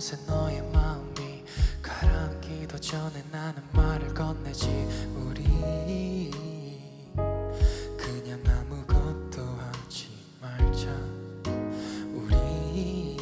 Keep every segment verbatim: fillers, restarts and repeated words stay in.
곳에 너의 마음이 가라앉기도 전에 나는 말을 건네지. 우리 그냥 아무것도 하지 말자. 우리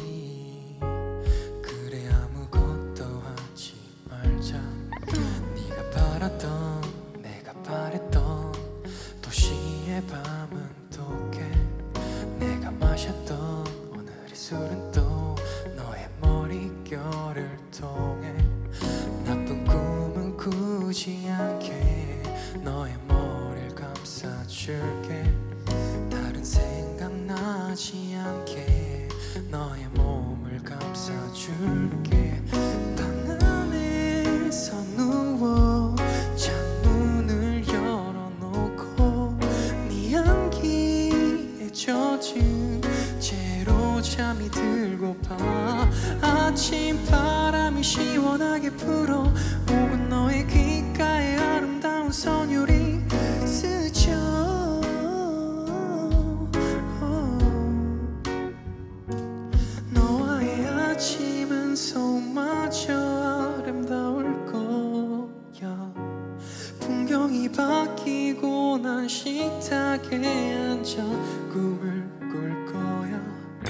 그래 아무것도 하지 말자. 네가 바랐던 내가 바랬던 도시의 밤은 독해. 내가 마셨던 오늘의 술은 또 너의 머릿결을 통해. 나쁜 꿈은 꾸지 않게 너의 머리를 감싸줄게. 다른 생각 나지 않게 너의 몸을 감싸줄게. 방 안에서 누워 창문을 열어놓고 네 향기에 젖은 채로 잠이 들고파. 아침 바람이 시원하게 불어오고 너의 귓가에 아름다운 선율이 스쳐. 너와의 아침은 소마저 아름다울 거야. 풍경이 바뀌고 난 식탁에 앉아 꿈을 꿀 거야.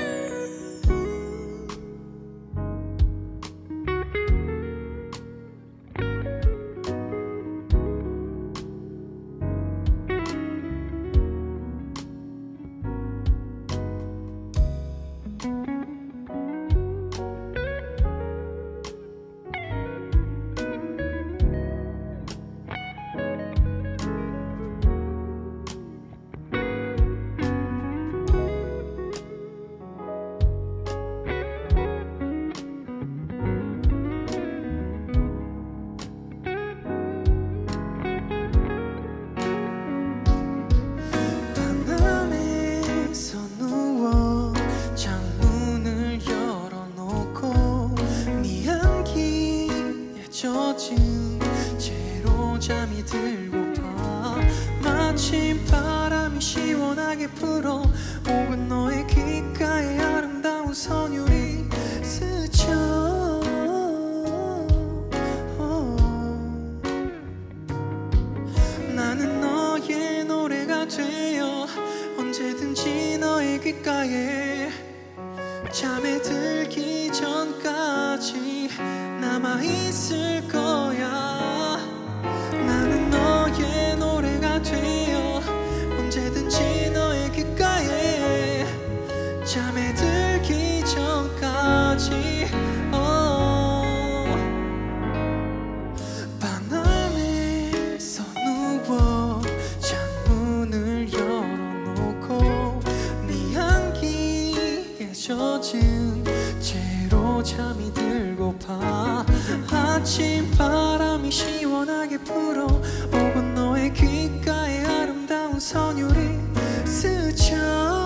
젖은 채로 잠이 들고파. 마침 바람이 시원하게 불어오고 너의 귓가에 아름다운 선율이 스쳐. 나는 너의 노래가 되어 언제든지 너의 귓가에 잠에 들기 전까지 남아있을 거야. 나는 너의 노래가 되어 언제든지 너의 귓가에 잠에 들기 전까지. oh. 방 안에서 누워 창문을 열어놓고 네 향기에 젖은 채로 잠이 들고파. 아침 바람이 시원하게 불어오고 너의 귓가에 아름다운 선율이 스쳐.